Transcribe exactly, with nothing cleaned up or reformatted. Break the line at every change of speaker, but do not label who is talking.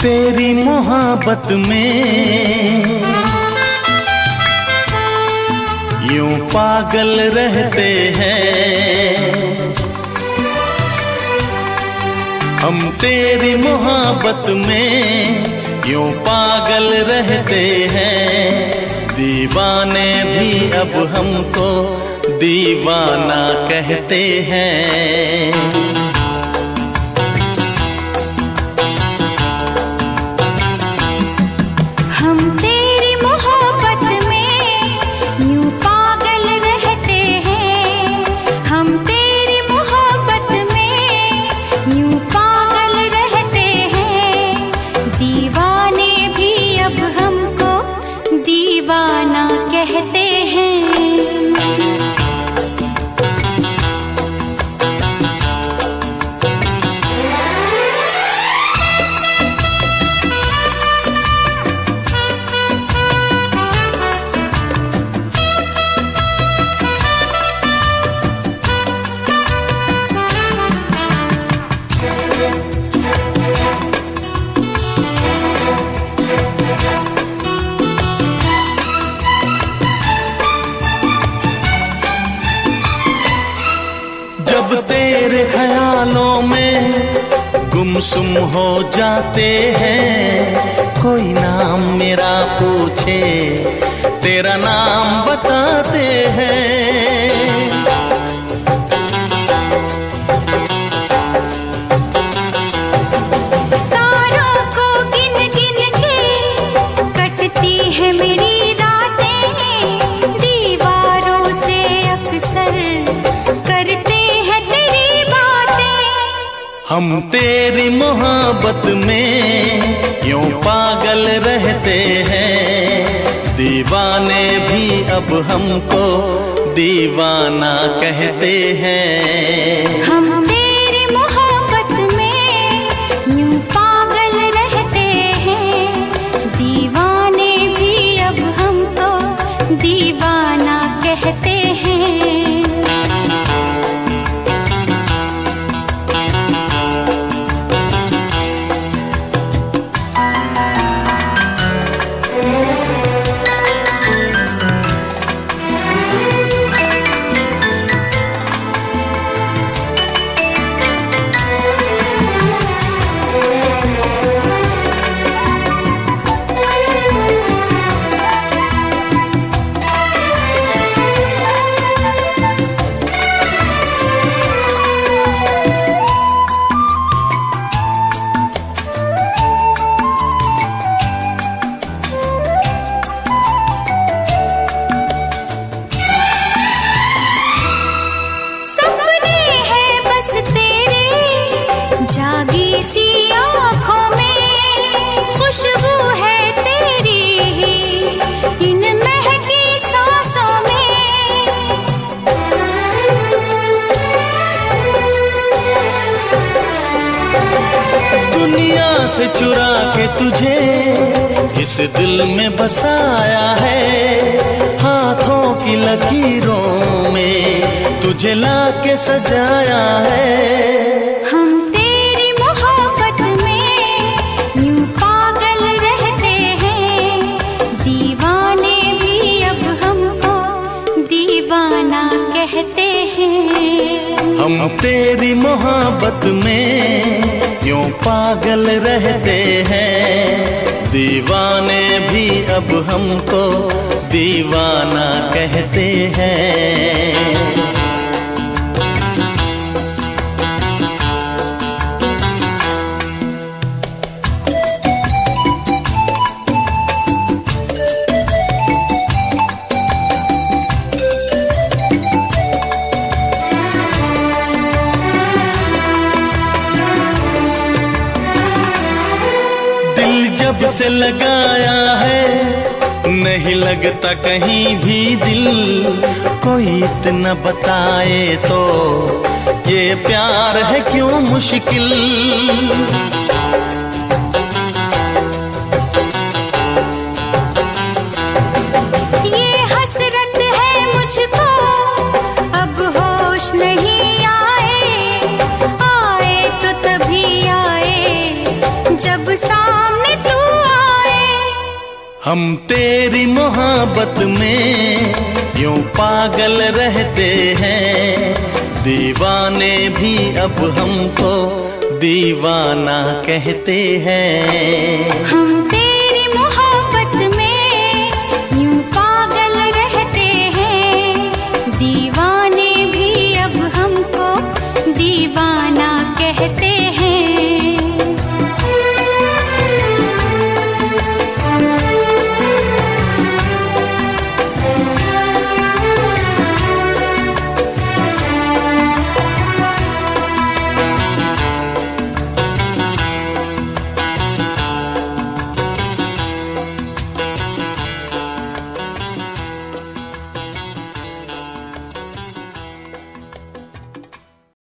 तेरी मोहब्बत में यूं पागल रहते हैं, हम तेरी मोहब्बत में यूं पागल रहते हैं। दीवाने भी अब हमको दीवाना कहते हैं।
कहते हैं
जब तेरे ख्यालों में गुमसुम हो जाते हैं, कोई नाम मेरा पूछे तेरा नाम बताते हैं।
तारों को गिन गिन के कटती है मेरी रातें, दीवारों से अक्सर करते
हम तेरी मोहब्बत में यूं पागल रहते हैं। दीवाने भी अब हमको दीवाना कहते हैं।
हम तेरी मोहब्बत में यूं पागल रहते हैं, दीवाने भी अब हमको दीवाना कहते हैं। जागी सी आँखों में खुशबू है तेरी ही इन महकी सांसों में।
दुनिया से चुरा के तुझे इस दिल में बसाया है, हाथों की लकीरों में तुझे लाके सजाया है।
हम तेरी मोहब्बत में यूं पागल रहते हैं, दीवाने भी अब हमको दीवाना कहते हैं।
हम तेरी मोहब्बत में यूं पागल रहते हैं, दीवाने भी अब हमको दीवाना कहते हैं। जब से लगाया है नहीं लगता कहीं भी दिल, कोई इतना बताए तो ये प्यार है क्यों मुश्किल।
ये हसरत है मुझको अब होश नहीं आए, आए तो तभी आए जब सा सामने तू आए।
हम तेरी मोहब्बत में यूं पागल रहते हैं, दीवाने भी अब हमको दीवाना कहते हैं।